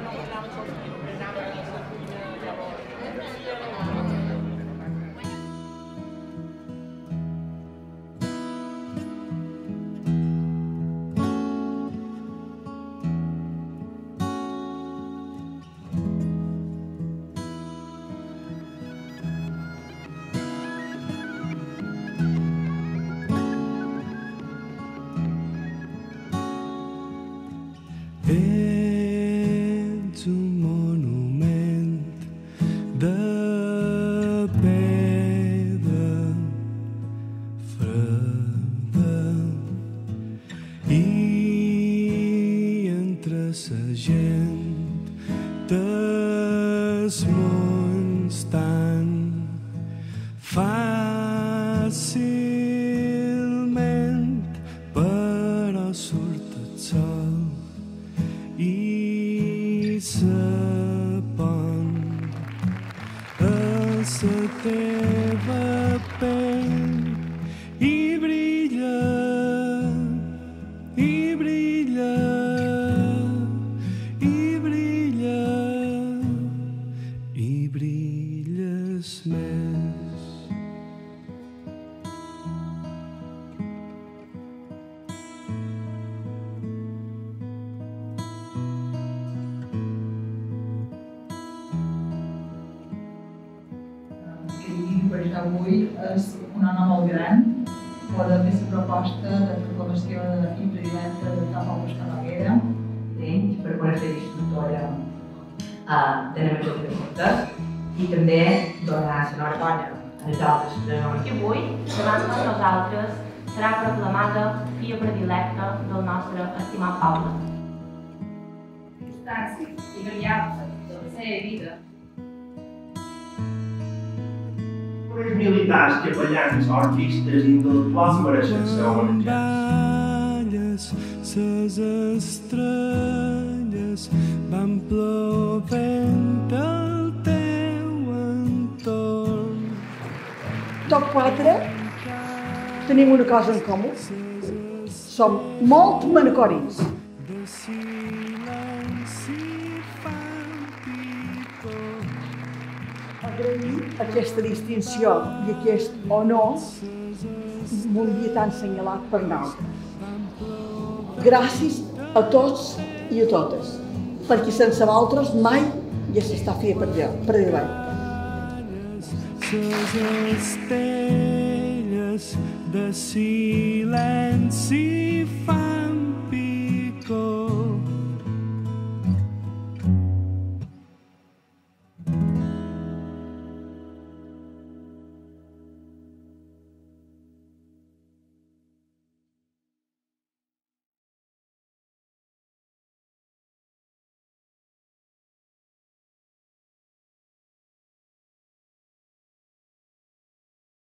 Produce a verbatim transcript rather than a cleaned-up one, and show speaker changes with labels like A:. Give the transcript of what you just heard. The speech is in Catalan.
A: Ets un monument de pedra freda i entre sa gent des mons tan fàcilment, però surt el sol i se pon a la teva pell i brilla, i brilla, i brilla, i brilles més.
B: Per això avui és un home molt gran, poder fer la proposta de proclamació de la fi predileta de Tom Augusto Noguera
C: per poder ser instructora de la Major de Cortes i també donar l'enhorabona a les altres presons.
D: I avui, davant de nosaltres, serà proclamada filla predilecta del nostre estimat poble.
E: Constància i variable de la seva vida.
F: Els militars, capellans, orquistes i intel·lectuals mereixen ser homenatjats.
A: Balles, ses estrelles van plovent al teu entorn.
G: Tots quatre tenim una cosa en comú. Som molt manacorins. Agrair aquesta distinció i aquest honor d'un dia tan assenyalat per nosaltres. Gràcies a tots i a totes, perquè sense vosaltres mai ja s'està fent predileta.
A: Ses estelles de silenci fan